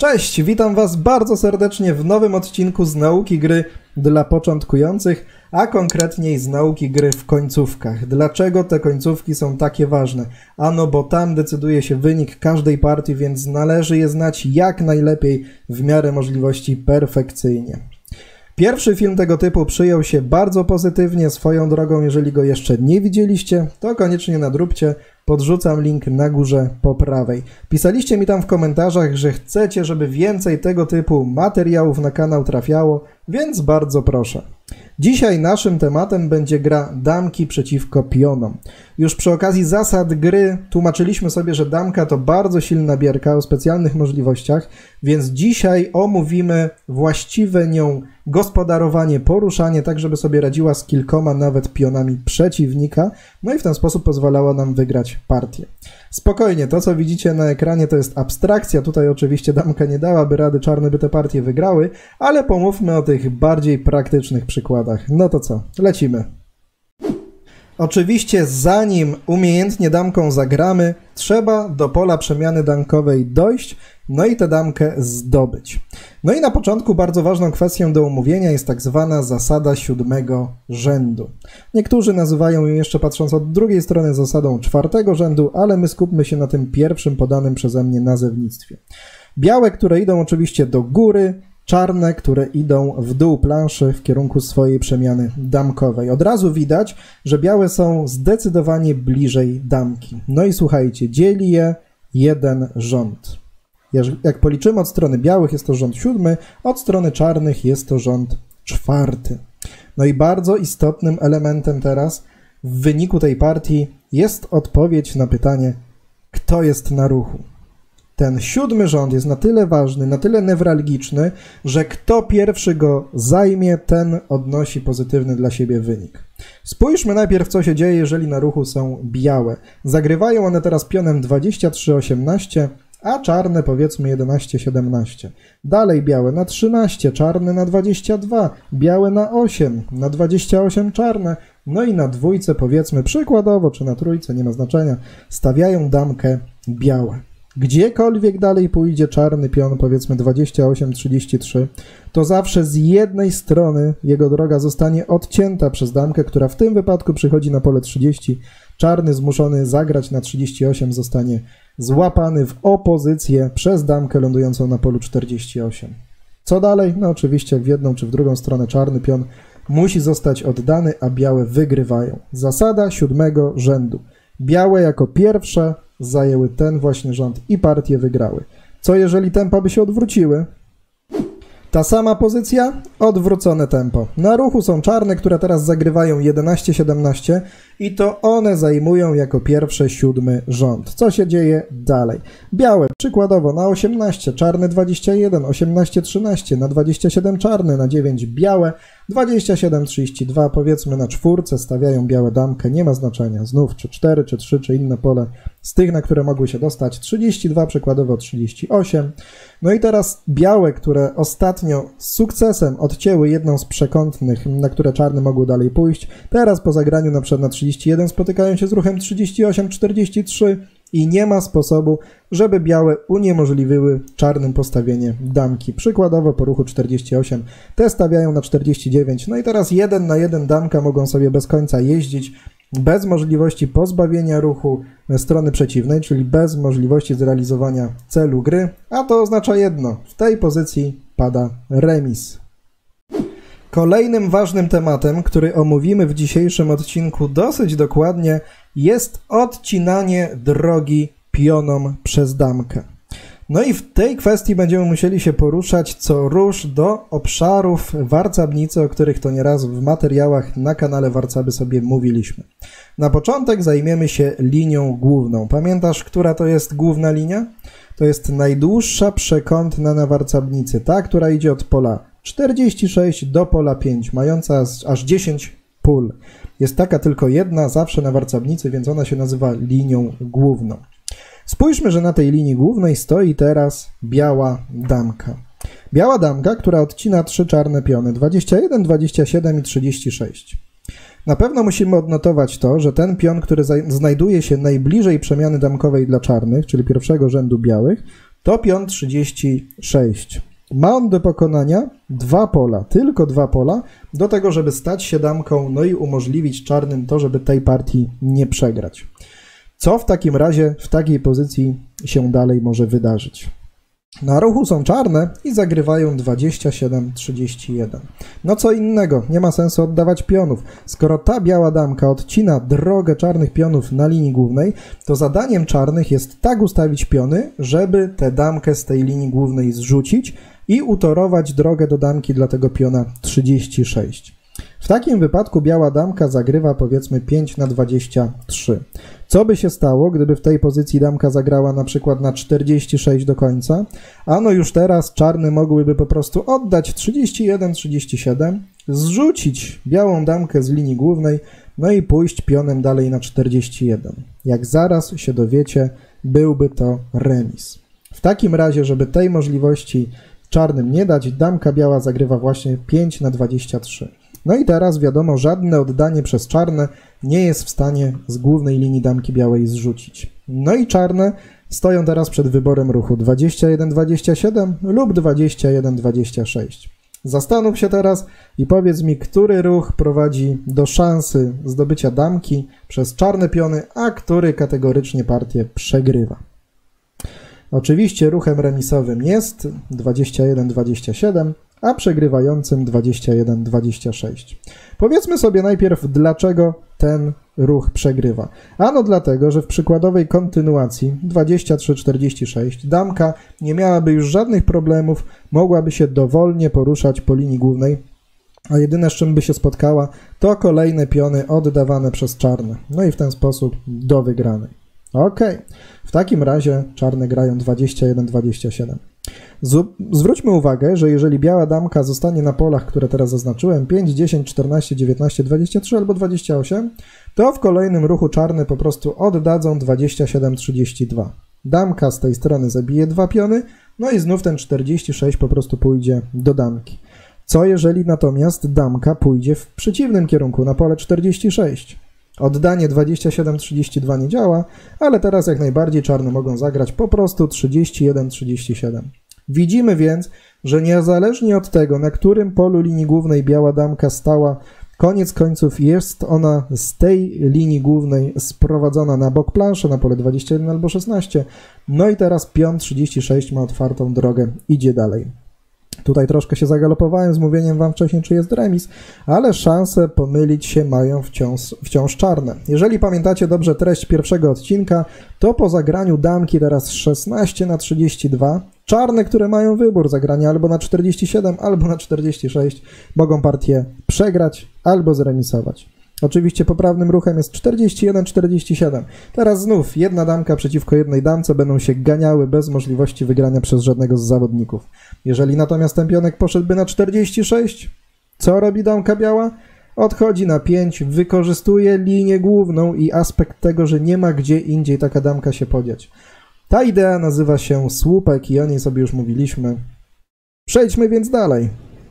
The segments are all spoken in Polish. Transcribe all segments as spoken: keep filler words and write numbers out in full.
Cześć, witam Was bardzo serdecznie w nowym odcinku z nauki gry dla początkujących, a konkretniej z nauki gry w końcówkach. Dlaczego te końcówki są takie ważne? Ano, bo tam decyduje się wynik każdej partii, więc należy je znać jak najlepiej, w miarę możliwości perfekcyjnie. Pierwszy film tego typu przyjął się bardzo pozytywnie, swoją drogą, jeżeli go jeszcze nie widzieliście, to koniecznie nadróbcie, podrzucam link na górze po prawej. Pisaliście mi tam w komentarzach, że chcecie, żeby więcej tego typu materiałów na kanał trafiało, więc bardzo proszę. Dzisiaj naszym tematem będzie gra damki przeciwko pionom. Już przy okazji zasad gry tłumaczyliśmy sobie, że damka to bardzo silna bierka o specjalnych możliwościach, więc dzisiaj omówimy właściwe nią gospodarowanie, poruszanie, tak żeby sobie radziła z kilkoma nawet pionami przeciwnika, no i w ten sposób pozwalała nam wygrać partię. Spokojnie, to co widzicie na ekranie to jest abstrakcja, tutaj oczywiście damka nie dałaby rady, czarne by te partie wygrały, ale pomówmy o tych bardziej praktycznych przykładach. No to co, lecimy. Oczywiście zanim umiejętnie damką zagramy, trzeba do pola przemiany damkowej dojść, no i tę damkę zdobyć. No i na początku bardzo ważną kwestią do omówienia jest tak zwana zasada siódmego rzędu. Niektórzy nazywają ją jeszcze, patrząc od drugiej strony, zasadą czwartego rzędu, ale my skupmy się na tym pierwszym podanym przeze mnie nazewnictwie. Białe, które idą oczywiście do góry, czarne, które idą w dół planszy w kierunku swojej przemiany damkowej. Od razu widać, że białe są zdecydowanie bliżej damki. No i słuchajcie, dzieli je jeden rząd. Jak policzymy od strony białych jest to rząd siódmy, od strony czarnych jest to rząd czwarty. No i bardzo istotnym elementem teraz w wyniku tej partii jest odpowiedź na pytanie, kto jest na ruchu. Ten siódmy rząd jest na tyle ważny, na tyle newralgiczny, że kto pierwszy go zajmie, ten odnosi pozytywny dla siebie wynik. Spójrzmy najpierw, co się dzieje, jeżeli na ruchu są białe. Zagrywają one teraz pionem dwadzieścia trzy osiemnaście, a czarne powiedzmy jedenaście siedemnaście. Dalej białe na trzynaście, czarne na dwadzieścia dwa, białe na osiem, na dwadzieścia osiem czarne, no i na dwójce powiedzmy przykładowo, czy na trójce, nie ma znaczenia, stawiają damkę białe. Gdziekolwiek dalej pójdzie czarny pion, powiedzmy dwadzieścia osiem trzydzieści trzy, to zawsze z jednej strony jego droga zostanie odcięta przez damkę, która w tym wypadku przychodzi na pole trzydzieści. Czarny zmuszony zagrać na trzydzieści osiem zostanie złapany w opozycję przez damkę lądującą na polu czterdzieści osiem. Co dalej? No oczywiście w jedną czy w drugą stronę czarny pion musi zostać oddany, a białe wygrywają. Zasada siódmego rzędu. Białe jako pierwsze zajęły ten właśnie rząd i partie wygrały. Co jeżeli tempa by się odwróciły? Ta sama pozycja, odwrócone tempo. Na ruchu są czarne, które teraz zagrywają jedenaście siedemnaście i to one zajmują jako pierwsze siódmy rząd. Co się dzieje dalej? Białe przykładowo na osiemnaście, czarne dwadzieścia jeden, osiemnaście trzynaście, na dwadzieścia siedem czarne, na dziewięć białe, dwadzieścia siedem trzydzieści dwa, powiedzmy na czwórce stawiają białe damkę, nie ma znaczenia, znów czy cztery, czy trzy, czy inne pole z tych, na które mogły się dostać, trzydzieści dwa, przykładowo trzydzieści osiem. No i teraz białe, które ostatnio z sukcesem odcięły jedną z przekątnych, na które czarne mogły dalej pójść, teraz po zagraniu na przykład na trzydzieści jeden spotykają się z ruchem trzydzieści osiem czterdzieści trzy i nie ma sposobu, żeby białe uniemożliwiły czarnym postawienie damki. Przykładowo po ruchu czterdzieści osiem te stawiają na czterdzieści dziewięć, no i teraz jeden na jeden damka mogą sobie bez końca jeździć, bez możliwości pozbawienia ruchu strony przeciwnej, czyli bez możliwości zrealizowania celu gry, a to oznacza jedno, w tej pozycji pada remis. Kolejnym ważnym tematem, który omówimy w dzisiejszym odcinku dosyć dokładnie, jest odcinanie drogi pionom przez damkę. No i w tej kwestii będziemy musieli się poruszać co rusz do obszarów warcabnicy, o których to nieraz w materiałach na kanale Warcaby sobie mówiliśmy. Na początek zajmiemy się linią główną. Pamiętasz, która to jest główna linia? To jest najdłuższa przekątna na warcabnicy, ta, która idzie od pola czterdzieści sześć do pola pięć, mająca aż dziesięć pól. Jest taka tylko jedna, zawsze na warcabnicy, więc ona się nazywa linią główną. Spójrzmy, że na tej linii głównej stoi teraz biała damka. Biała damka, która odcina trzy czarne piony, dwadzieścia jeden, dwadzieścia siedem i trzydzieści sześć. Na pewno musimy odnotować to, że ten pion, który znajduje się najbliżej przemiany damkowej dla czarnych, czyli pierwszego rzędu białych, to pion trzydzieści sześć. Ma on do pokonania dwa pola, tylko dwa pola, do tego, żeby stać się damką, no i umożliwić czarnym to, żeby tej partii nie przegrać. Co w takim razie w takiej pozycji się dalej może wydarzyć? Na ruchu są czarne i zagrywają dwadzieścia siedem trzydzieści jeden. No co innego, nie ma sensu oddawać pionów. Skoro ta biała damka odcina drogę czarnych pionów na linii głównej, to zadaniem czarnych jest tak ustawić piony, żeby tę damkę z tej linii głównej zrzucić i utorować drogę do damki dla tego piona trzydzieści sześć. W takim wypadku biała damka zagrywa powiedzmy pięć na dwadzieścia trzy. Co by się stało, gdyby w tej pozycji damka zagrała na przykład na czterdzieści sześć do końca? Ano już teraz czarne mogłyby po prostu oddać trzydzieści jeden trzydzieści siedem, zrzucić białą damkę z linii głównej, no i pójść pionem dalej na czterdzieści jeden. Jak zaraz się dowiecie, byłby to remis. W takim razie, żeby tej możliwości czarnym nie dać, damka biała zagrywa właśnie pięć na dwadzieścia trzy. No i teraz wiadomo, żadne oddanie przez czarne nie jest w stanie z głównej linii damki białej zrzucić. No i czarne stoją teraz przed wyborem ruchu dwadzieścia jeden dwadzieścia siedem lub dwadzieścia jeden dwadzieścia sześć. Zastanów się teraz i powiedz mi, który ruch prowadzi do szansy zdobycia damki przez czarne piony, a który kategorycznie partię przegrywa. Oczywiście ruchem remisowym jest dwadzieścia jeden dwadzieścia siedem, a przegrywającym dwadzieścia jeden dwadzieścia sześć. Powiedzmy sobie najpierw, dlaczego ten ruch przegrywa. Ano dlatego, że w przykładowej kontynuacji dwadzieścia trzy czterdzieści sześć damka nie miałaby już żadnych problemów, mogłaby się dowolnie poruszać po linii głównej, a jedyne z czym by się spotkała, to kolejne piony oddawane przez czarne. No i w ten sposób do wygranej. Ok, w takim razie czarne grają dwadzieścia jeden dwadzieścia siedem. Zwróćmy uwagę, że jeżeli biała damka zostanie na polach, które teraz zaznaczyłem, pięć, dziesięć, czternaście, dziewiętnaście, dwadzieścia trzy albo dwadzieścia osiem, to w kolejnym ruchu czarne po prostu oddadzą dwadzieścia siedem trzydzieści dwa. Damka z tej strony zabije dwa piony, no i znów ten czterdzieści sześć po prostu pójdzie do damki. Co jeżeli natomiast damka pójdzie w przeciwnym kierunku, na pole czterdzieści sześć? Oddanie dwadzieścia siedem trzydzieści dwa nie działa, ale teraz jak najbardziej czarne mogą zagrać po prostu trzydzieści jeden trzydzieści siedem. Widzimy więc, że niezależnie od tego, na którym polu linii głównej biała damka stała, koniec końców jest ona z tej linii głównej sprowadzona na bok planszy, na pole dwadzieścia jeden albo szesnaście. No i teraz pion trzydzieści sześć ma otwartą drogę, idzie dalej. Tutaj troszkę się zagalopowałem z mówieniem wam wcześniej, czy jest remis, ale szanse pomylić się mają wciąż, wciąż czarne. Jeżeli pamiętacie dobrze treść pierwszego odcinka, to po zagraniu damki teraz szesnaście na trzydzieści dwa, czarne, które mają wybór zagrania albo na czterdzieści siedem, albo na czterdzieści sześć, mogą partię przegrać albo zremisować. Oczywiście poprawnym ruchem jest czterdzieści jeden czterdzieści siedem. Teraz znów jedna damka przeciwko jednej damce będą się ganiały bez możliwości wygrania przez żadnego z zawodników. Jeżeli natomiast ten pionek poszedłby na czterdzieści sześć, co robi damka biała? Odchodzi na pięć, wykorzystuje linię główną i aspekt tego, że nie ma gdzie indziej taka damka się podziać. Ta idea nazywa się słupek i o niej sobie już mówiliśmy. Przejdźmy więc dalej.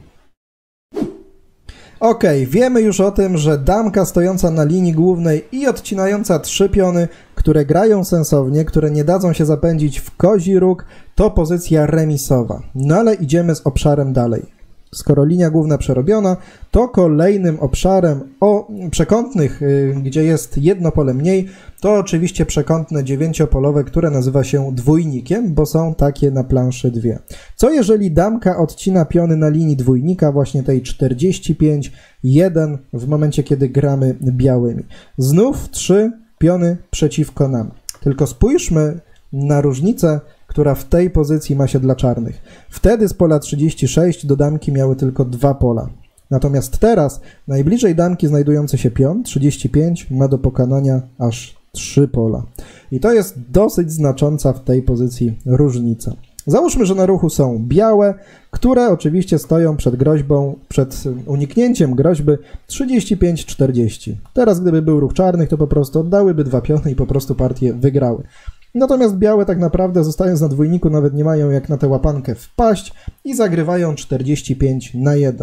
Ok, wiemy już o tym, że damka stojąca na linii głównej i odcinająca trzy piony, które grają sensownie, które nie dadzą się zapędzić w kozi róg, to pozycja remisowa. No ale idziemy z obszarem dalej. Skoro linia główna przerobiona, to kolejnym obszarem o przekątnych, yy, gdzie jest jedno pole mniej, to oczywiście przekątne dziewięciopolowe, które nazywa się dwójnikiem, bo są takie na planszy dwie. Co jeżeli damka odcina piony na linii dwójnika, właśnie tej czterdzieści pięć jeden w momencie, kiedy gramy białymi? Znów trzy piony przeciwko nam. Tylko spójrzmy na różnicę, która w tej pozycji ma się dla czarnych. Wtedy z pola trzydzieści sześć do damki miały tylko dwa pola. Natomiast teraz najbliżej damki znajdujący się pion trzydzieści pięć ma do pokonania aż trzy pola. I to jest dosyć znacząca w tej pozycji różnica. Załóżmy, że na ruchu są białe, które oczywiście stoją przed groźbą, przed uniknięciem groźby trzydzieści pięć czterdzieści. Teraz gdyby był ruch czarnych, to po prostu oddałyby dwa piony i po prostu partie wygrały. Natomiast białe tak naprawdę, zostając na dwójniku, nawet nie mają jak na tę łapankę wpaść i zagrywają czterdzieści pięć na jeden.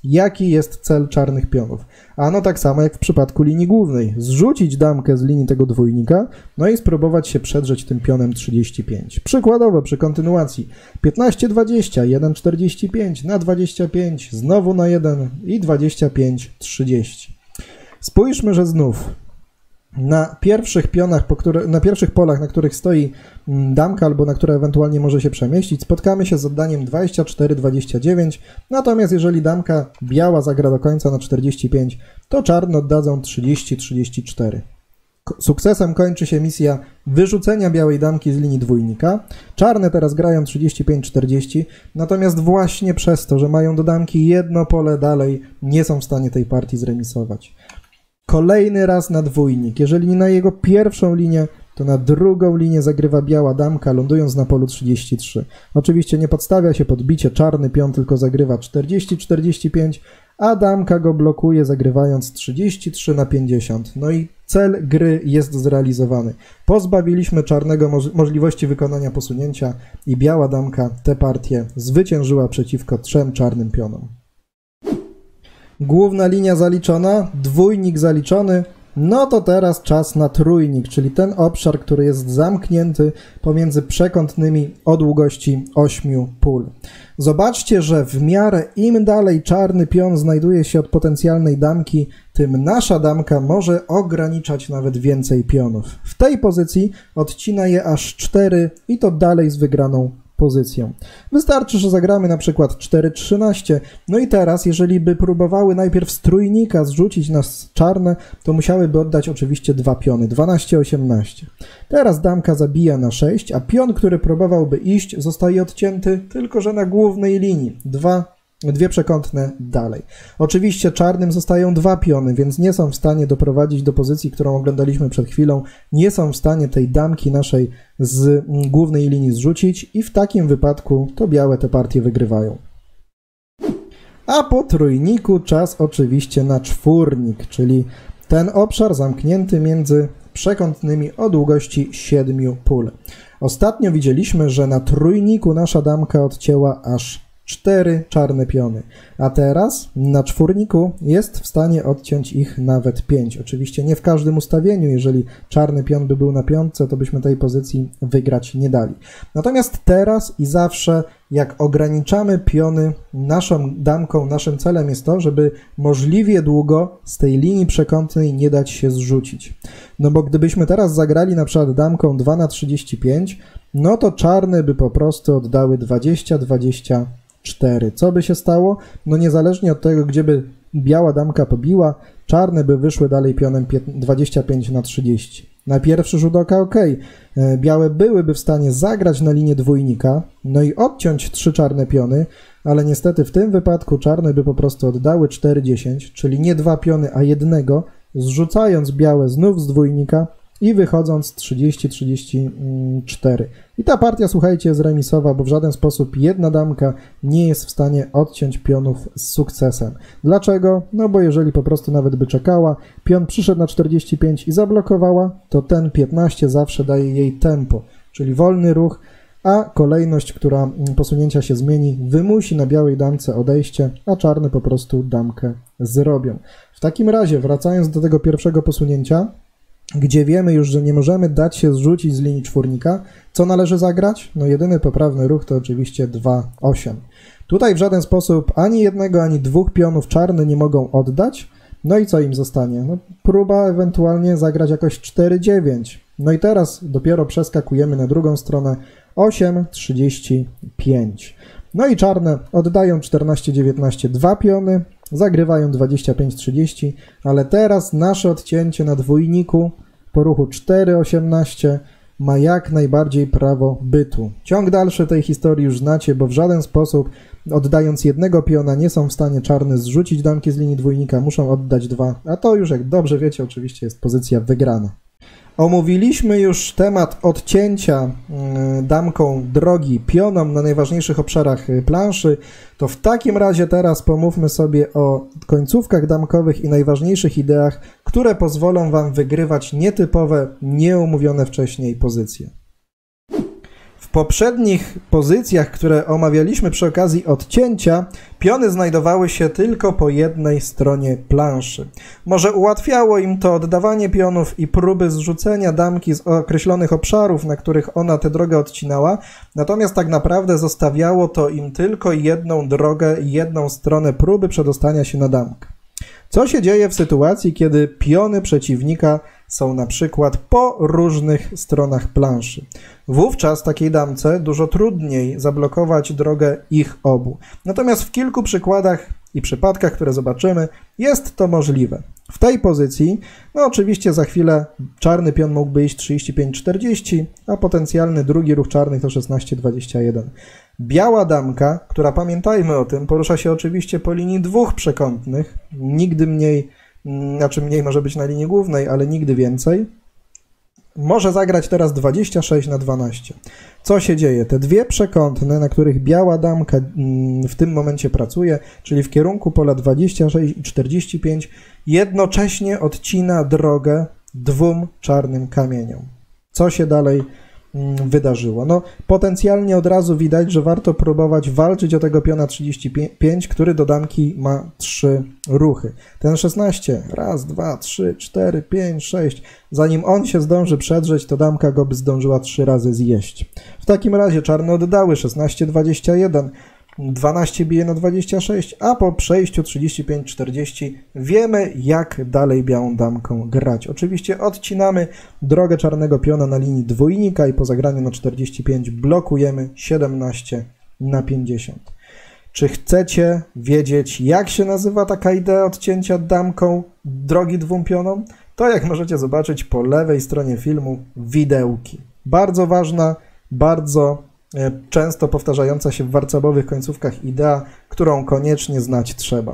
Jaki jest cel czarnych pionów? Ano tak samo jak w przypadku linii głównej. Zrzucić damkę z linii tego dwójnika, no i spróbować się przedrzeć tym pionem trzydzieści pięć. Przykładowo przy kontynuacji piętnaście dwadzieścia, jeden czterdzieści pięć na dwadzieścia pięć, znowu na jeden i dwadzieścia pięć trzydzieści. Spójrzmy, że znów na pierwszych pionach, po które, na pierwszych polach, na których stoi damka albo na które ewentualnie może się przemieścić, spotkamy się z oddaniem dwadzieścia cztery dwadzieścia dziewięć, natomiast jeżeli damka biała zagra do końca na czterdzieści pięć, to czarne oddadzą trzydzieści trzydzieści cztery. Sukcesem kończy się misja wyrzucenia białej damki z linii dwójnika. Czarne teraz grają trzydzieści pięć czterdzieści, natomiast właśnie przez to, że mają do damki jedno pole dalej, nie są w stanie tej partii zremisować. Kolejny raz na dwójnik. Jeżeli nie na jego pierwszą linię, to na drugą linię zagrywa biała damka, lądując na polu trzydzieści trzy. Oczywiście nie podstawia się pod bicie czarny pion, tylko zagrywa czterdzieści czterdzieści pięć, a damka go blokuje, zagrywając trzydzieści trzy na pięćdziesiąt. No i cel gry jest zrealizowany. Pozbawiliśmy czarnego moż możliwości wykonania posunięcia i biała damka tę partię zwyciężyła przeciwko trzem czarnym pionom. Główna linia zaliczona, dwójnik zaliczony, no to teraz czas na trójnik, czyli ten obszar, który jest zamknięty pomiędzy przekątnymi o długości ośmiu pól. Zobaczcie, że w miarę im dalej czarny pion znajduje się od potencjalnej damki, tym nasza damka może ograniczać nawet więcej pionów. W tej pozycji odcina je aż cztery i to dalej z wygraną pozycją. Wystarczy, że zagramy na przykład cztery trzynaście, no i teraz, jeżeli by próbowały najpierw z trójnika zrzucić nas czarne, to musiałyby oddać oczywiście dwa piony, dwanaście osiemnaście. Teraz damka zabija na sześć, a pion, który próbowałby iść, zostaje odcięty tylko że na głównej linii, dwa Dwie przekątne dalej. Oczywiście czarnym zostają dwa piony, więc nie są w stanie doprowadzić do pozycji, którą oglądaliśmy przed chwilą. Nie są w stanie tej damki naszej z głównej linii zrzucić i w takim wypadku to białe te partie wygrywają. A po trójniku czas oczywiście na czwórnik, czyli ten obszar zamknięty między przekątnymi o długości siedmiu pól. Ostatnio widzieliśmy, że na trójniku nasza damka odcięła aż cztery czarne piony, a teraz na czwórniku jest w stanie odciąć ich nawet pięć. Oczywiście nie w każdym ustawieniu, jeżeli czarny pion by był na piątce, to byśmy tej pozycji wygrać nie dali. Natomiast teraz i zawsze, jak ograniczamy piony naszą damką, naszym celem jest to, żeby możliwie długo z tej linii przekątnej nie dać się zrzucić. No bo gdybyśmy teraz zagrali na przykład damką dwa na trzydzieści pięć, no to czarne by po prostu oddały dwadzieścia dwadzieścia cztery. Co by się stało? No niezależnie od tego, gdzie by biała damka pobiła, czarne by wyszły dalej pionem dwadzieścia pięć na trzydzieści. Na pierwszy rzut oka ok, białe byłyby w stanie zagrać na linię dwójnika, no i odciąć trzy czarne piony, ale niestety w tym wypadku czarne by po prostu oddały cztery dziesięć, czyli nie dwa piony, a jednego, zrzucając białe znów z dwójnika i wychodząc trzydzieści trzydzieści cztery. I ta partia, słuchajcie, jest remisowa, bo w żaden sposób jedna damka nie jest w stanie odciąć pionów z sukcesem. Dlaczego? No bo jeżeli po prostu nawet by czekała, pion przyszedł na czterdzieści pięć i zablokowała, to ten piętnaście zawsze daje jej tempo, czyli wolny ruch, a kolejność, która posunięcia się zmieni, wymusi na białej damce odejście, a czarne po prostu damkę zrobią. W takim razie, wracając do tego pierwszego posunięcia, gdzie wiemy już, że nie możemy dać się zrzucić z linii czwórnika, co należy zagrać? No jedyny poprawny ruch to oczywiście dwa osiem. Tutaj w żaden sposób ani jednego, ani dwóch pionów czarne nie mogą oddać. No i co im zostanie? No, próba ewentualnie zagrać jakoś cztery dziewięć. No i teraz dopiero przeskakujemy na drugą stronę osiem trzydzieści pięć. No i czarne oddają czternaście dziewiętnaście dwa piony, zagrywają dwadzieścia pięć trzydzieści, ale teraz nasze odcięcie na dwójniku po ruchu cztery osiemnaście ma jak najbardziej prawo bytu. Ciąg dalszy tej historii już znacie, bo w żaden sposób oddając jednego piona nie są w stanie czarne zrzucić damki z linii dwójnika, muszą oddać dwa, a to już jak dobrze wiecie oczywiście jest pozycja wygrana. Omówiliśmy już temat odcięcia damką drogi pionom na najważniejszych obszarach planszy, to w takim razie teraz pomówmy sobie o końcówkach damkowych i najważniejszych ideach, które pozwolą Wam wygrywać nietypowe, nieomówione wcześniej pozycje. W poprzednich pozycjach, które omawialiśmy przy okazji odcięcia, piony znajdowały się tylko po jednej stronie planszy. Może ułatwiało im to oddawanie pionów i próby zrzucenia damki z określonych obszarów, na których ona tę drogę odcinała, natomiast tak naprawdę zostawiało to im tylko jedną drogę, jedną stronę próby przedostania się na damkę. Co się dzieje w sytuacji, kiedy piony przeciwnika są na przykład po różnych stronach planszy? Wówczas takiej damce dużo trudniej zablokować drogę ich obu. Natomiast w kilku przykładach i przypadkach, które zobaczymy, jest to możliwe. W tej pozycji, no oczywiście za chwilę czarny pion mógłby iść trzydzieści pięć czterdzieści, a potencjalny drugi ruch czarnych to szesnaście dwadzieścia jeden. Biała damka, która, pamiętajmy o tym, porusza się oczywiście po linii dwóch przekątnych, nigdy mniej, znaczy mniej może być na linii głównej, ale nigdy więcej, może zagrać teraz dwadzieścia sześć na dwanaście. Co się dzieje? Te dwie przekątne, na których biała damka w tym momencie pracuje, czyli w kierunku pola dwadzieścia sześć i czterdzieści pięć, jednocześnie odcina drogę dwóm czarnym kamieniom. Co się dalej wydarzyło? No, potencjalnie od razu widać, że warto próbować walczyć o tego piona trzydzieści pięć, który do damki ma trzy ruchy. Ten szesnaście, raz, dwa, trzy, cztery, pięć, sześć, zanim on się zdąży przedrzeć, to damka go by zdążyła trzy razy zjeść. W takim razie czarne oddały szesnaście dwadzieścia jeden, dwanaście bije na dwadzieścia sześć, a po przejściu trzydzieści pięć czterdzieści wiemy, jak dalej białą damką grać. Oczywiście odcinamy drogę czarnego piona na linii dwójnika i po zagraniu na czterdzieści pięć blokujemy siedemnaście na pięćdziesiąt. Czy chcecie wiedzieć, jak się nazywa taka idea odcięcia damką drogi dwóm pionom? To, jak możecie zobaczyć po lewej stronie filmu, widełki. Bardzo ważna, bardzo często powtarzająca się w warcabowych końcówkach idea, którą koniecznie znać trzeba.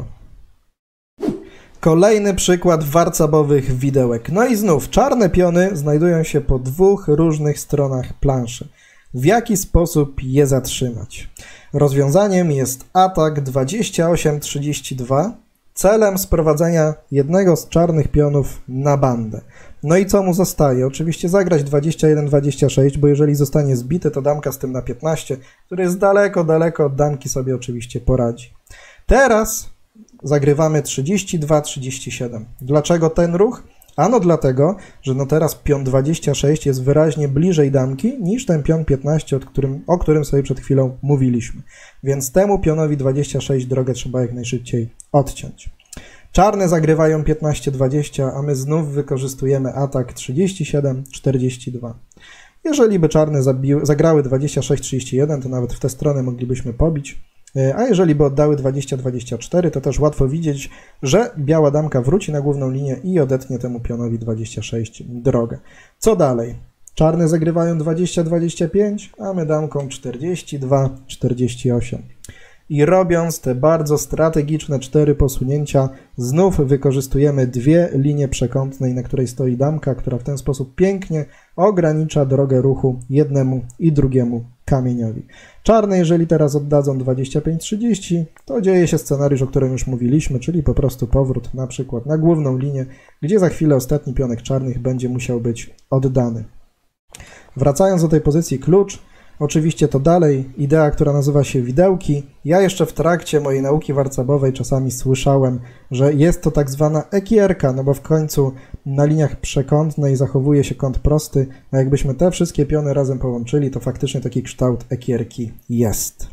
Kolejny przykład warcabowych widełek. No i znów czarne piony znajdują się po dwóch różnych stronach planszy. W jaki sposób je zatrzymać? Rozwiązaniem jest atak dwadzieścia osiem trzydzieści dwa, celem sprowadzenia jednego z czarnych pionów na bandę. No i co mu zostaje? Oczywiście zagrać dwadzieścia jeden dwadzieścia sześć, bo jeżeli zostanie zbity, to damka z tym na piętnaście, który jest daleko, daleko od damki, sobie oczywiście poradzi. Teraz zagrywamy trzydzieści dwa trzydzieści siedem. Dlaczego ten ruch? Ano dlatego, że no teraz pion dwadzieścia sześć jest wyraźnie bliżej damki niż ten pion piętnaście, o którym, o którym sobie przed chwilą mówiliśmy. Więc temu pionowi dwadzieścia sześć drogę trzeba jak najszybciej odciąć. Czarne zagrywają piętnaście dwadzieścia, a my znów wykorzystujemy atak trzydzieści siedem czterdzieści dwa. Jeżeli by czarne zabiły, zagrały dwadzieścia sześć trzydzieści jeden, to nawet w tę stronę moglibyśmy pobić. A jeżeli by oddały dwadzieścia dwadzieścia cztery, to też łatwo widzieć, że biała damka wróci na główną linię i odetnie temu pionowi dwadzieścia sześć drogę. Co dalej? Czarne zagrywają dwadzieścia dwadzieścia pięć, a my damką czterdzieści dwa czterdzieści osiem. I robiąc te bardzo strategiczne cztery posunięcia, znów wykorzystujemy dwie linie przekątnej, na której stoi damka, która w ten sposób pięknie ogranicza drogę ruchu jednemu i drugiemu kamieniowi. Czarne, jeżeli teraz oddadzą dwadzieścia pięć trzydzieści, to dzieje się scenariusz, o którym już mówiliśmy, czyli po prostu powrót na przykład na główną linię, gdzie za chwilę ostatni pionek czarnych będzie musiał być oddany. Wracając do tej pozycji klucz, oczywiście to dalej idea, która nazywa się widełki. Ja jeszcze w trakcie mojej nauki warcabowej czasami słyszałem, że jest to tak zwana ekierka, no bo w końcu na liniach przekątnej zachowuje się kąt prosty, a jakbyśmy te wszystkie piony razem połączyli, to faktycznie taki kształt ekierki jest.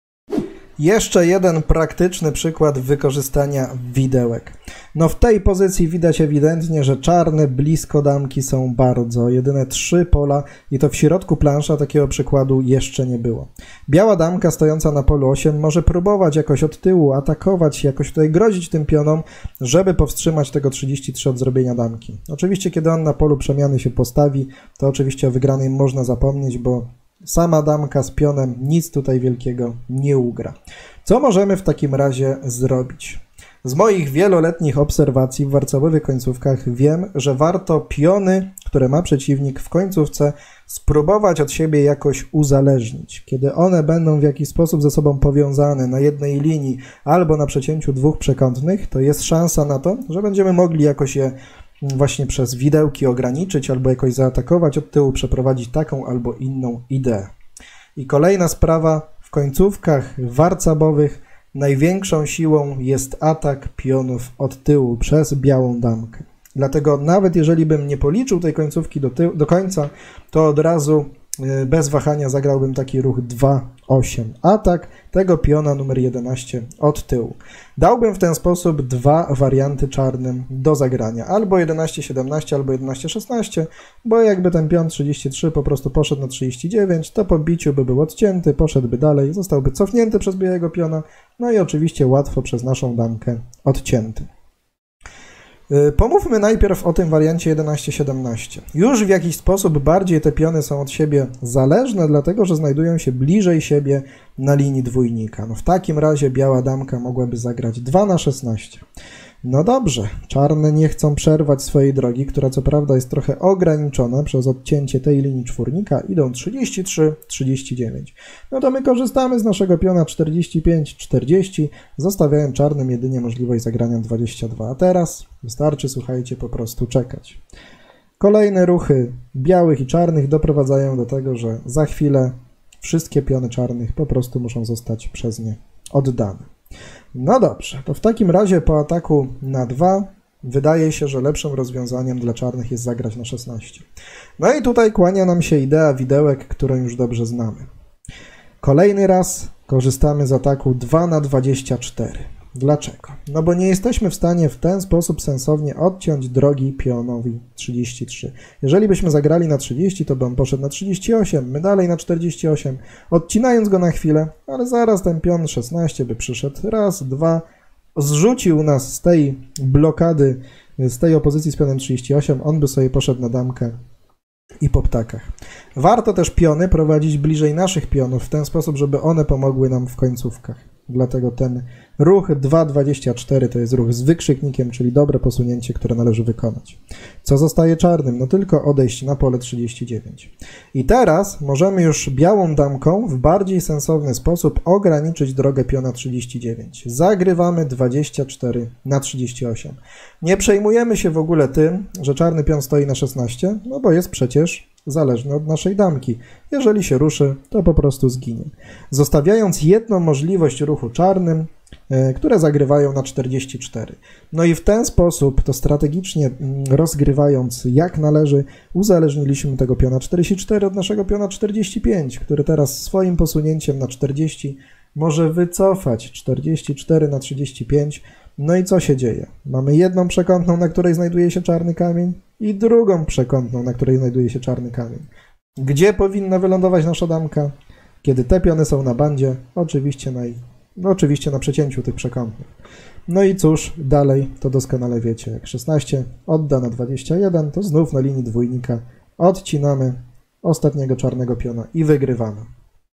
Jeszcze jeden praktyczny przykład wykorzystania widełek. No w tej pozycji widać ewidentnie, że czarne blisko damki są bardzo. Jedyne trzy pola i to w środku plansza takiego przykładu jeszcze nie było. Biała damka stojąca na polu osiem może próbować jakoś od tyłu atakować, jakoś tutaj grozić tym pionom, żeby powstrzymać tego trzydzieści trzy od zrobienia damki. Oczywiście kiedy on na polu przemiany się postawi, to oczywiście o wygranej można zapomnieć, bo sama damka z pionem nic tutaj wielkiego nie ugra. Co możemy w takim razie zrobić? Z moich wieloletnich obserwacji w warcabowych końcówkach wiem, że warto piony, które ma przeciwnik w końcówce, spróbować od siebie jakoś uzależnić. Kiedy one będą w jakiś sposób ze sobą powiązane na jednej linii albo na przecięciu dwóch przekątnych, to jest szansa na to, że będziemy mogli jakoś je właśnie przez widełki ograniczyć albo jakoś zaatakować od tyłu, przeprowadzić taką albo inną ideę. I kolejna sprawa, w końcówkach warcabowych największą siłą jest atak pionów od tyłu przez białą damkę. Dlatego nawet jeżeli bym nie policzył tej końcówki do, tył, do końca, to od razu bez wahania zagrałbym taki ruch dwa osiem. Atak tego piona numer jedenaście od tyłu. Dałbym w ten sposób dwa warianty czarnym do zagrania. Albo jedenaście siedemnaście, albo jedenaście szesnaście, bo jakby ten pion trzydzieści trzy po prostu poszedł na trzydzieści dziewięć, to po biciu by był odcięty, poszedłby dalej, zostałby cofnięty przez białego piona, no i oczywiście łatwo przez naszą damkę odcięty. Pomówmy najpierw o tym wariancie jedenaście siedemnaście. Już w jakiś sposób bardziej te piony są od siebie zależne, dlatego że znajdują się bliżej siebie na linii dwójnika. No w takim razie biała damka mogłaby zagrać dwa na szesnaście. No dobrze, czarne nie chcą przerwać swojej drogi, która co prawda jest trochę ograniczona przez odcięcie tej linii czwórnika, idą trzydzieści trzy trzydzieści dziewięć. No to my korzystamy z naszego piona czterdzieści pięć czterdzieści, zostawiając czarnym jedynie możliwość zagrania dwadzieścia dwa. A teraz wystarczy, słuchajcie, po prostu czekać. Kolejne ruchy białych i czarnych doprowadzają do tego, że za chwilę wszystkie piony czarnych po prostu muszą zostać przez nie oddane. No dobrze, to w takim razie po ataku na dwa wydaje się, że lepszym rozwiązaniem dla czarnych jest zagrać na szesnaście. No i tutaj kłania nam się idea widełek, którą już dobrze znamy. Kolejny raz korzystamy z ataku dwa na dwadzieścia cztery. Dlaczego? No bo nie jesteśmy w stanie w ten sposób sensownie odciąć drogi pionowi trzydzieści trzy. Jeżeli byśmy zagrali na trzydzieści, to by on poszedł na trzydzieści osiem, my dalej na czterdzieści osiem, odcinając go na chwilę, ale zaraz ten pion szesnaście by przyszedł, raz, dwa, zrzucił nas z tej blokady, z tej opozycji z pionem trzydzieści osiem, on by sobie poszedł na damkę i po ptakach. Warto też piony prowadzić bliżej naszych pionów w ten sposób, żeby one pomogły nam w końcówkach. Dlatego ten ruch dwa dwadzieścia cztery to jest ruch z wykrzyknikiem, czyli dobre posunięcie, które należy wykonać. Co zostaje czarnym? No tylko odejść na pole trzydzieści dziewięć. I teraz możemy już białą damką w bardziej sensowny sposób ograniczyć drogę piona trzydzieści dziewięć. Zagrywamy dwadzieścia cztery na trzydzieści osiem. Nie przejmujemy się w ogóle tym, że czarny pion stoi na szesnaście, no bo jest przecież zależny od naszej damki. Jeżeli się ruszy, to po prostu zginie. Zostawiając jedną możliwość ruchu czarnym, e, które zagrywają na czterdzieści cztery. No i w ten sposób, to strategicznie rozgrywając jak należy, uzależniliśmy tego piona czterdzieści cztery od naszego piona czterdzieści pięć, który teraz swoim posunięciem na czterdzieści może wycofać czterdzieści cztery na trzydzieści pięć. No i co się dzieje? Mamy jedną przekątną, na której znajduje się czarny kamień i drugą przekątną, na której znajduje się czarny kamień. Gdzie powinna wylądować nasza damka? Kiedy te piony są na bandzie, oczywiście na, no oczywiście na przecięciu tych przekątnych. No i cóż, dalej to doskonale wiecie. Jak szesnaście odda na dwadzieścia jeden, to znów na linii dwójnika odcinamy ostatniego czarnego piona i wygrywamy.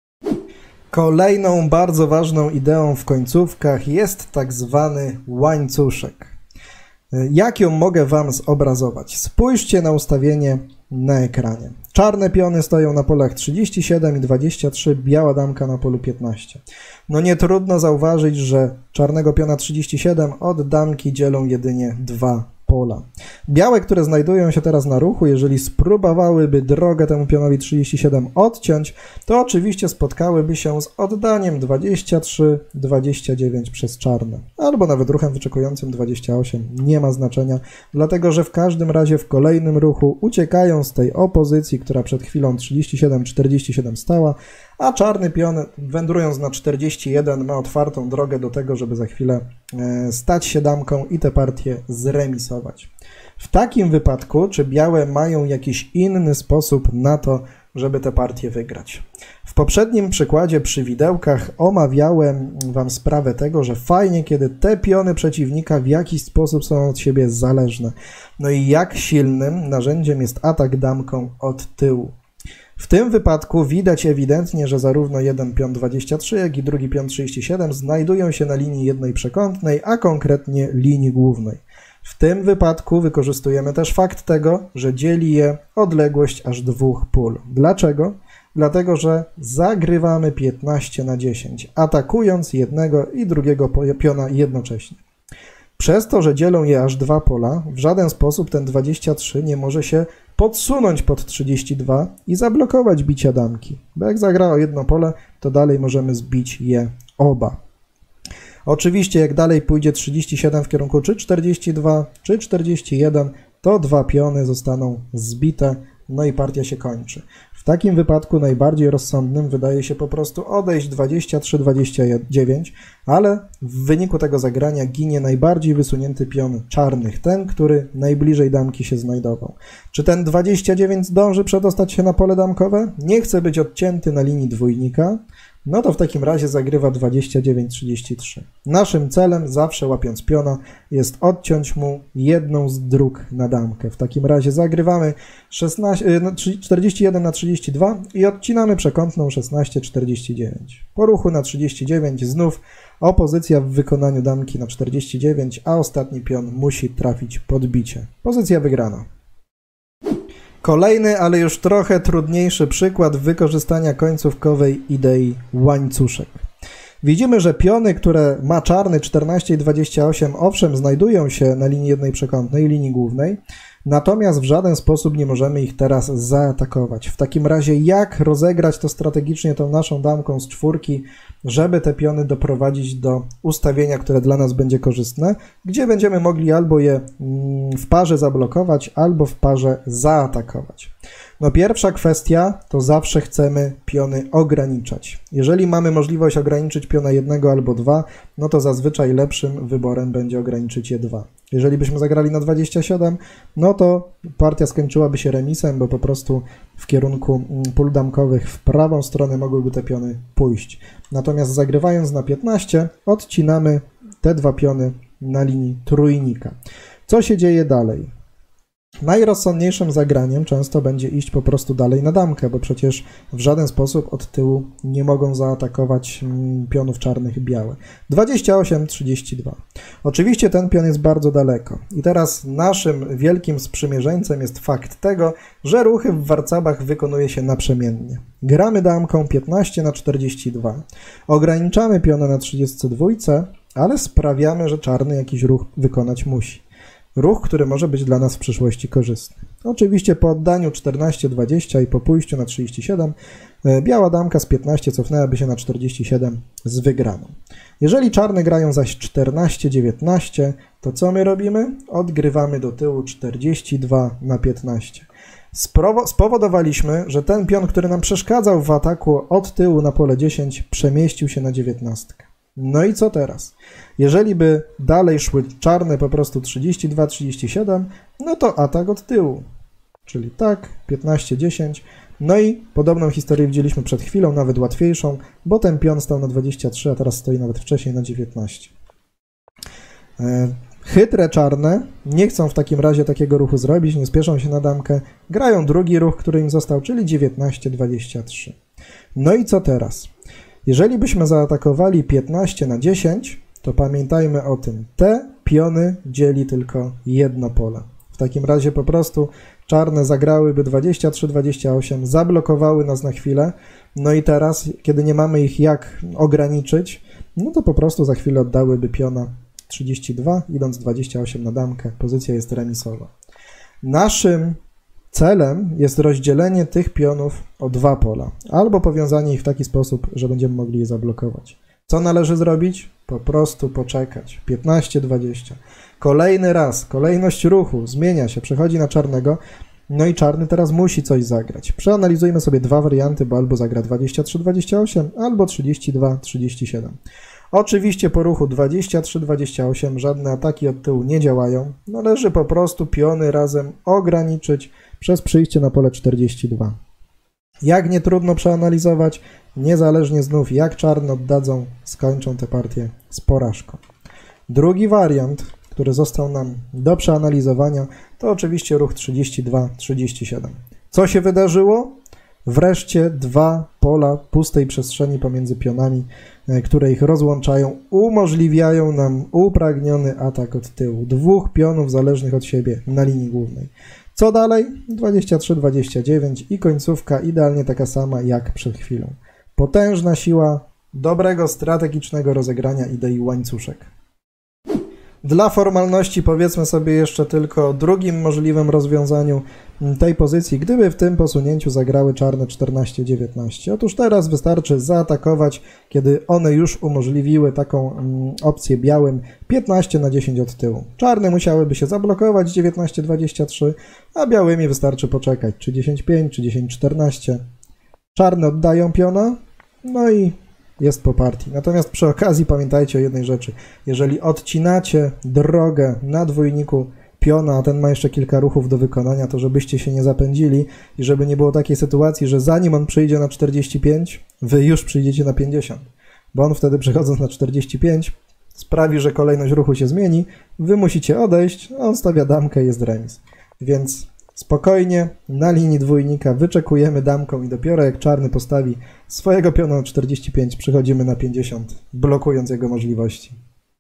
Kolejną bardzo ważną ideą w końcówkach jest tak zwany łańcuszek. Jak ją mogę Wam zobrazować? Spójrzcie na ustawienie na ekranie. Czarne piony stoją na polach trzydzieści siedem i dwadzieścia trzy, biała damka na polu piętnaście. No nie trudno zauważyć, że czarnego piona trzydzieści siedem od damki dzielą jedynie dwa pola. Białe, które znajdują się teraz na ruchu, jeżeli spróbowałyby drogę temu pionowi trzydzieści siedem odciąć, to oczywiście spotkałyby się z oddaniem dwadzieścia trzy dwadzieścia dziewięć przez czarne. Albo nawet ruchem wyczekującym dwadzieścia osiem. Nie ma znaczenia, dlatego że w każdym razie w kolejnym ruchu uciekają z tej opozycji, która przed chwilą trzydzieści siedem czterdzieści siedem stała, a czarny pion, wędrując na czterdzieści jeden, ma otwartą drogę do tego, żeby za chwilę stać się damką i tę partię zremisować. W takim wypadku, czy białe mają jakiś inny sposób na to, żeby tę partię wygrać? W poprzednim przykładzie przy widełkach omawiałem Wam sprawę tego, że fajnie, kiedy te piony przeciwnika w jakiś sposób są od siebie zależne. No i jak silnym narzędziem jest atak damką od tyłu. W tym wypadku widać ewidentnie, że zarówno jeden pion dwadzieścia trzy, jak i drugi pion trzydzieści siedem znajdują się na linii jednej przekątnej, a konkretnie linii głównej. W tym wypadku wykorzystujemy też fakt tego, że dzieli je odległość aż dwóch pól. Dlaczego? Dlatego, że zagrywamy piętnaście na dziesięć, atakując jednego i drugiego piona jednocześnie. Przez to, że dzielą je aż dwa pola, w żaden sposób ten dwadzieścia trzy nie może się podsunąć pod trzydzieści dwa i zablokować bicia damki. Bo jak zagra o jedno pole, to dalej możemy zbić je oba. Oczywiście jak dalej pójdzie trzydzieści siedem w kierunku czy czterdzieści dwa, czy czterdzieści jeden, to dwa piony zostaną zbite, no i partia się kończy. W takim wypadku najbardziej rozsądnym wydaje się po prostu odejść dwadzieścia trzy dwadzieścia dziewięć, ale w wyniku tego zagrania ginie najbardziej wysunięty pion czarnych, ten, który najbliżej damki się znajdował. Czy ten dwadzieścia dziewięć zdąży przedostać się na pole damkowe? Nie chce być odcięty na linii dwójnika, no to w takim razie zagrywa dwadzieścia dziewięć trzydzieści trzy. Naszym celem, zawsze łapiąc piona, jest odciąć mu jedną z dróg na damkę. W takim razie zagrywamy szesnaście, czterdzieści jeden na trzydzieści dwa i odcinamy przekątną szesnaście czterdzieści dziewięć. Po ruchu na trzydzieści dziewięć znów opozycja w wykonaniu damki na czterdzieści dziewięć, a ostatni pion musi trafić pod bicie. Pozycja wygrana. Kolejny, ale już trochę trudniejszy przykład wykorzystania końcówkowej idei łańcuszek. Widzimy, że piony, które ma czarny czternaście i dwadzieścia osiem, owszem, znajdują się na linii jednej przekątnej, linii głównej, natomiast w żaden sposób nie możemy ich teraz zaatakować. W takim razie jak rozegrać to strategicznie tą naszą damką z czwórki, żeby te piony doprowadzić do ustawienia, które dla nas będzie korzystne, gdzie będziemy mogli albo je w parze zablokować, albo w parze zaatakować. No pierwsza kwestia to zawsze chcemy piony ograniczać. Jeżeli mamy możliwość ograniczyć piona jednego albo dwa, no to zazwyczaj lepszym wyborem będzie ograniczyć je dwa. Jeżeli byśmy zagrali na dwadzieścia siedem, no to partia skończyłaby się remisem, bo po prostu w kierunku pól damkowych w prawą stronę mogłyby te piony pójść. Natomiast zagrywając na piętnaście, odcinamy te dwa piony na linii trójnika. Co się dzieje dalej? Najrozsądniejszym zagraniem często będzie iść po prostu dalej na damkę, bo przecież w żaden sposób od tyłu nie mogą zaatakować pionów czarnych białe. dwadzieścia osiem trzydzieści dwa. Oczywiście ten pion jest bardzo daleko. I teraz naszym wielkim sprzymierzeńcem jest fakt tego, że ruchy w warcabach wykonuje się naprzemiennie. Gramy damką piętnaście na czterdzieści dwa. Ograniczamy piona na trzydzieści dwa, ale sprawiamy, że czarny jakiś ruch wykonać musi. Ruch, który może być dla nas w przyszłości korzystny. Oczywiście po oddaniu czternaście dwadzieścia i po pójściu na trzydzieści siedem biała damka z piętnaście cofnęłaby się na czterdzieści siedem z wygraną. Jeżeli czarne grają zaś czternaście dziewiętnaście, to co my robimy? Odgrywamy do tyłu czterdzieści dwa na piętnaście. Spowodowaliśmy, że ten pion, który nam przeszkadzał w ataku od tyłu na pole dziesięć, przemieścił się na dziewiętnastkę. No i co teraz? Jeżeli by dalej szły czarne po prostu trzydzieści dwa trzydzieści siedem, no to atak od tyłu. Czyli tak, piętnaście dziesięć. No i podobną historię widzieliśmy przed chwilą, nawet łatwiejszą, bo ten pion stał na dwadzieścia trzy, a teraz stoi nawet wcześniej na dziewiętnaście. Chytre czarne nie chcą w takim razie takiego ruchu zrobić, nie spieszą się na damkę, grają drugi ruch, który im został, czyli dziewiętnaście dwadzieścia trzy. No i co teraz? Jeżeli byśmy zaatakowali piętnaście na dziesięć, to pamiętajmy o tym, te piony dzieli tylko jedno pole. W takim razie po prostu czarne zagrałyby dwadzieścia trzy dwadzieścia osiem, zablokowały nas na chwilę, no i teraz, kiedy nie mamy ich jak ograniczyć, no to po prostu za chwilę oddałyby piona trzydzieści dwa, idąc dwadzieścia osiem na damkę, pozycja jest remisowa. Naszym celem jest rozdzielenie tych pionów o dwa pola, albo powiązanie ich w taki sposób, że będziemy mogli je zablokować. Co należy zrobić? Po prostu poczekać. piętnaście dwadzieścia. Kolejny raz, kolejność ruchu zmienia się, przechodzi na czarnego, no i czarny teraz musi coś zagrać. Przeanalizujmy sobie dwa warianty, bo albo zagra dwadzieścia trzy dwadzieścia osiem, albo trzydzieści dwa trzydzieści siedem. Oczywiście po ruchu dwadzieścia trzy dwadzieścia osiem żadne ataki od tyłu nie działają. Należy po prostu piony razem ograniczyć przez przyjście na pole czterdzieści dwa. Jak nie trudno przeanalizować, niezależnie znów jak czarne oddadzą, skończą tę partię z porażką. Drugi wariant, który został nam do przeanalizowania, to oczywiście ruch trzydzieści dwa trzydzieści siedem. Co się wydarzyło? Wreszcie dwa pola pustej przestrzeni pomiędzy pionami, które ich rozłączają, umożliwiają nam upragniony atak od tyłu. Dwóch pionów zależnych od siebie na linii głównej. Co dalej? dwadzieścia trzy dwadzieścia dziewięć i końcówka idealnie taka sama jak przed chwilą. Potężna siła dobrego, strategicznego rozegrania idei łańcuszek. Dla formalności powiedzmy sobie jeszcze tylko o drugim możliwym rozwiązaniu tej pozycji, gdyby w tym posunięciu zagrały czarne czternaście dziewiętnaście. Otóż teraz wystarczy zaatakować, kiedy one już umożliwiły taką mm, opcję białym piętnaście na dziesięć od tyłu. Czarne musiałyby się zablokować dziewiętnaście dwadzieścia trzy, a białymi wystarczy poczekać, czy dziesięć pięć, czy dziesięć czternaście. Czarne oddają piona, no i jest po partii. Natomiast przy okazji pamiętajcie o jednej rzeczy. Jeżeli odcinacie drogę na dwójniku piona, a ten ma jeszcze kilka ruchów do wykonania, to żebyście się nie zapędzili i żeby nie było takiej sytuacji, że zanim on przyjdzie na czterdzieści pięć, wy już przyjdziecie na pięćdziesiąt. Bo on wtedy przechodząc na czterdzieści pięć sprawi, że kolejność ruchu się zmieni, wy musicie odejść, a on stawia damkę i jest remis. Więc spokojnie, na linii dwójnika wyczekujemy damką i dopiero jak czarny postawi swojego piona na czterdzieści pięć, przychodzimy na pięćdziesiąt, blokując jego możliwości.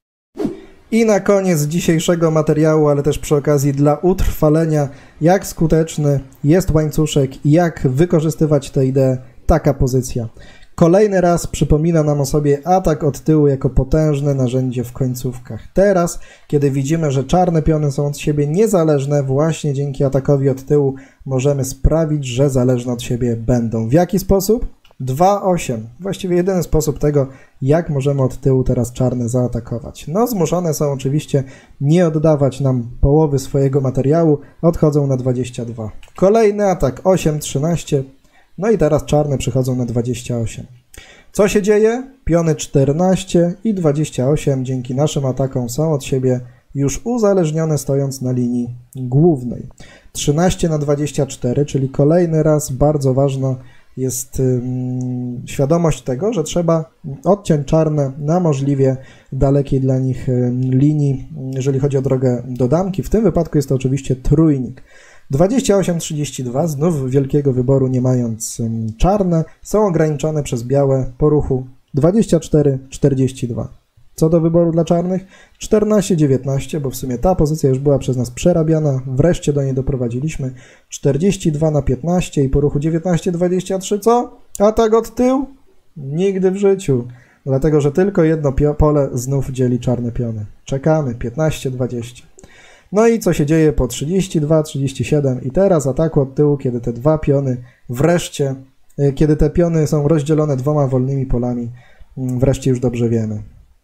I na koniec dzisiejszego materiału, ale też przy okazji dla utrwalenia, jak skuteczny jest łańcuszek i jak wykorzystywać tę ideę, taka pozycja. Kolejny raz przypomina nam o sobie atak od tyłu jako potężne narzędzie w końcówkach. Teraz, kiedy widzimy, że czarne piony są od siebie niezależne, właśnie dzięki atakowi od tyłu możemy sprawić, że zależne od siebie będą. W jaki sposób? dwa osiem. Właściwie jedyny sposób tego, jak możemy od tyłu teraz czarne zaatakować. No, zmuszone są oczywiście nie oddawać nam połowy swojego materiału, odchodzą na dwadzieścia dwa. Kolejny atak osiem trzynaście. No i teraz czarne przychodzą na dwadzieścia osiem. Co się dzieje? Piony czternaście i dwadzieścia osiem dzięki naszym atakom są od siebie już uzależnione, stojąc na linii głównej. trzynaście na dwadzieścia cztery, czyli kolejny raz bardzo ważna jest um, świadomość tego, że trzeba odciąć czarne na możliwie dalekiej dla nich um, linii, jeżeli chodzi o drogę do damki. W tym wypadku jest to oczywiście trójnik. dwadzieścia osiem trzydzieści dwa, znów wielkiego wyboru nie mając um, czarne, są ograniczone przez białe po ruchu dwadzieścia cztery czterdzieści dwa. Co do wyboru dla czarnych? czternaście dziewiętnaście, bo w sumie ta pozycja już była przez nas przerabiana, wreszcie do niej doprowadziliśmy. czterdzieści dwa na piętnaście i po ruchu dziewiętnaście dwadzieścia trzy, co? Atak od tyłu? Nigdy w życiu. Dlatego, że tylko jedno pole znów dzieli czarne piony. Czekamy, piętnaście dwadzieścia. No i co się dzieje po trzydzieści dwa trzydzieści siedem i teraz ataku od tyłu, kiedy te dwa piony wreszcie, kiedy te piony są rozdzielone dwoma wolnymi polami, wreszcie już dobrze wiemy.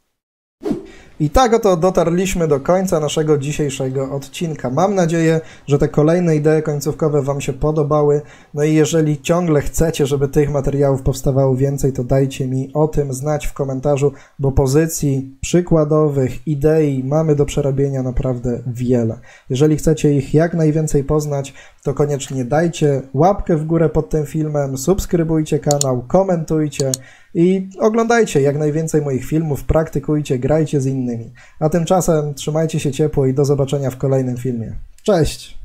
I tak oto dotarliśmy do końca naszego dzisiejszego odcinka. Mam nadzieję, że te kolejne idee końcówkowe Wam się podobały. No i jeżeli ciągle chcecie, żeby tych materiałów powstawało więcej, to dajcie mi o tym znać w komentarzu, bo pozycji przykładowych, idei mamy do przerobienia naprawdę wiele. Jeżeli chcecie ich jak najwięcej poznać, to koniecznie dajcie łapkę w górę pod tym filmem, subskrybujcie kanał, komentujcie i oglądajcie jak najwięcej moich filmów, praktykujcie, grajcie z innymi. A tymczasem trzymajcie się ciepło i do zobaczenia w kolejnym filmie. Cześć!